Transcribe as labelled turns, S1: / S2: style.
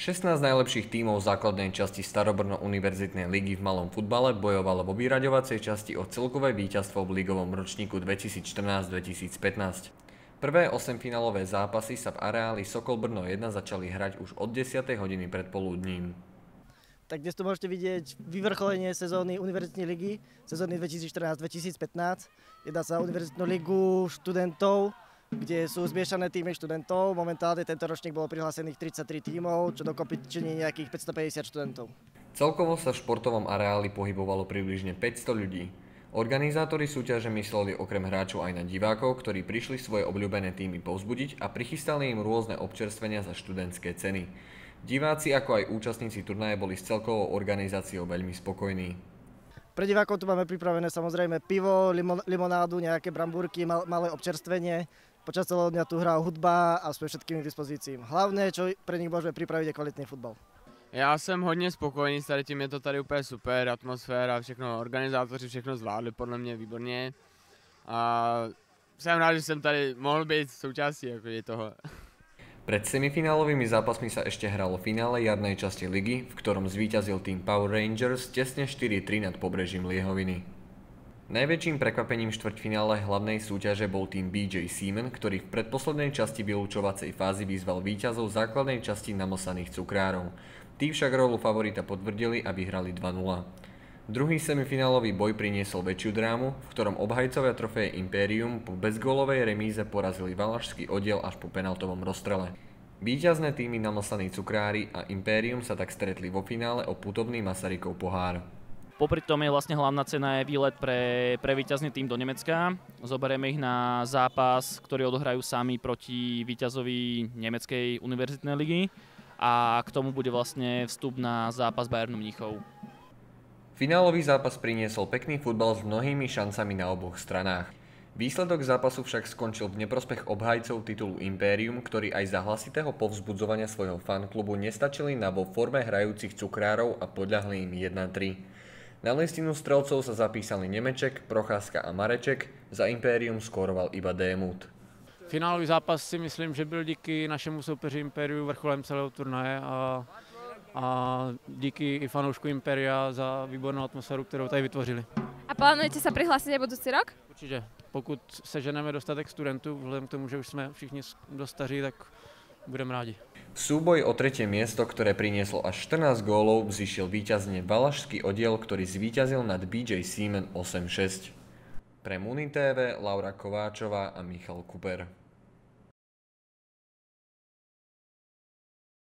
S1: 16 najlepších tímov základnej časti Starobrno univerzitnej ligy v malom futbale bojovalo vo vyraďovacej časti o celkové víťazstvo v ligovom ročníku 2014-2015. Prvé 8-finálové zápasy sa v areáli Sokol Brno 1 začali hrať už od 10. hodiny predpoludním.
S2: Tak dnes tu môžete vidieť vyvrcholenie sezóny univerzitnej ligy, sezóny 2014-2015. Jedná sa o univerzitnú ligu študentov, kde sú zmiešané týmy študentov. Momentálne tento ročník bolo prihlásených 33 tímov, čo dokopy činí nejakých 550 študentov.
S1: Celkovo sa v športovom areáli pohybovalo približne 500 ľudí. Organizátori súťaže mysleli okrem hráčov aj na divákov, ktorí prišli svoje obľúbené týmy povzbudiť a prichystali im rôzne občerstvenia za študentské ceny. Diváci ako aj účastníci turnaje boli s celkovou organizáciou veľmi spokojní.
S2: Pre divákov tu máme pripravené samozrejme pivo, limonádu, nejaké brambúrky, malé občerstvenie. Počas celého dňa tu hrá hudba a sme všetkými k dispozícii. Hlavné, čo pre nich môžeme pripraviť, je kvalitný fotbal.
S3: Já jsem hodně spokojený s tady tím, je to tady úplně super, atmosféra, všechno, organizátoři všechno zvládli podle mě výborně. A jsem rád, že jsem tady mohl být součástí toho.
S1: Pred semifinálovými zápasmi sa ešte hralo finále jarnej časti ligy, v ktorom zvíťazil tým Power Rangers tesne 4-3 nad pobrežím Liehoviny. Najväčším prekvapením štvrťfinále hlavnej súťaže bol tým BJ Seaman, ktorý v predposlednej časti vylúčovacej fázy vyzval víťazov základnej časti namosaných cukrárov. Tí však rolu favorita potvrdili a vyhrali 2-0. Druhý semifinálový boj priniesol väčšiu drámu, v ktorom obhajcovia trofeje Imperium po bezgólovej remíze porazili valašský oddiel až po penaltovom rozstrele. Víťazné týmy namosaní cukrári a Imperium sa tak stretli vo finále o putovný Masarykov pohár.
S4: Popri tom je vlastne hlavná cena je výlet pre víťazný tým do Nemecka. Zoberieme ich na zápas, ktorý odohrajú sami proti víťazovi nemeckej univerzitnej ligy a k tomu bude vlastne vstup na zápas Bayernu Mníchov.
S1: Finálový zápas priniesol pekný futbal s mnohými šancami na oboch stranách. Výsledok zápasu však skončil v neprospech obhajcov titulu Imperium, ktorí aj za hlasitého povzbudzovania svojho fanklubu nestačili na vo forme hrajúcich cukrárov a podľahli im 1-3. Na listinu strelcov sa zapísali Nemeček, Procházka a Mareček, za Imperium skóroval iba Démut.
S5: Finálový zápas si myslím, že byl díky našemu soupeři Imperiu vrcholem celého turnaje a díky i fanoušku Imperia za výbornou atmosféru, kterou tady vytvořili.
S6: A plánujete sa prihlásiť aj budúci rok?
S5: Určitě. Pokud seženeme dostatek studentů, vzhledem k tomu, že už jsme všichni dost staří, tak budeme rádi.
S1: Súboj o tretie miesto, ktoré prinieslo až 14 gólov, zišiel víťazne valašský oddiel, ktorý zvíťazil nad BJ Seaman 8-6. Pre Muni TV Laura Kováčová a Michal Kuper.